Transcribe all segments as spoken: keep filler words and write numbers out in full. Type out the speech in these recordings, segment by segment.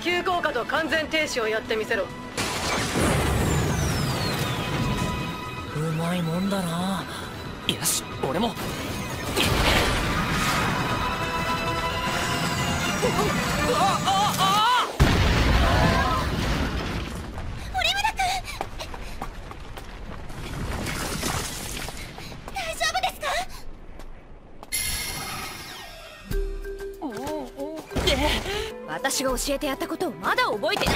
急降下と完全停止をやってみせろ。 うまいもんだな。よし、俺も。 堀村君、大丈夫ですか？私が教えてやったことをまだ覚えてる。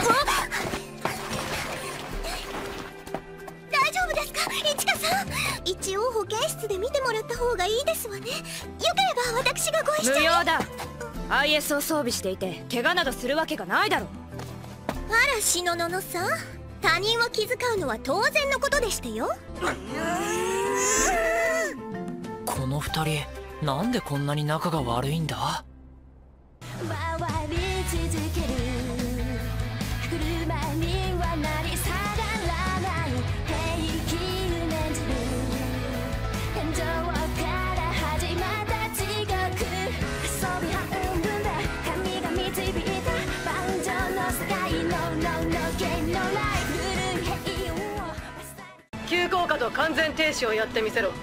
大丈夫ですか、一華さん。一応保健室で見てもらった方がいいですわね。よければ私がご一緒に。 無用だ。 アイエス を装備していて怪我などするわけがないだろう。 あら、しのののさん、他人を気遣うのは当然のことでしてよ。 この二人なんでこんなに仲が悪いんだ。 回り続ける車にはなり下がらない平気を念じる天井から始まった地獄。遊び半分で神が導いた万丈の世界のののけのない古い平穏を。 急降下と完全停止をやってみせろ。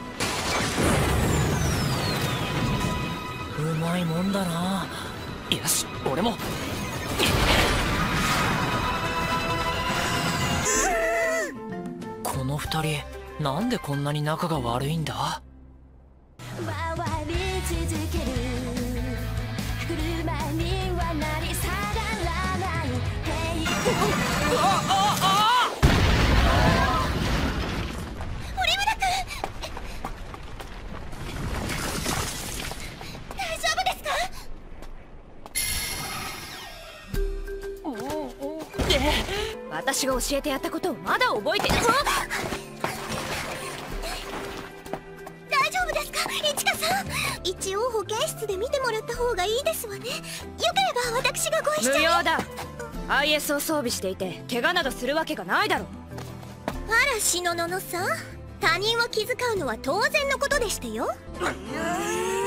うまいもんだな。よし、俺も。この二人なんでこんなに仲が悪いんだ。 回り続ける車にはなり下がらない平穏。堀村君、大丈夫ですか？ 私が教えてやったことをまだ覚えてる。 大丈夫ですか、一華さん。一応保健室で見てもらった方がいいですわね。よければ私がご一緒に。 無用だ。 アイエス を装備していて怪我などするわけがないだろう。 あら、しのののさん、他人を気遣うのは当然のことでしてよ。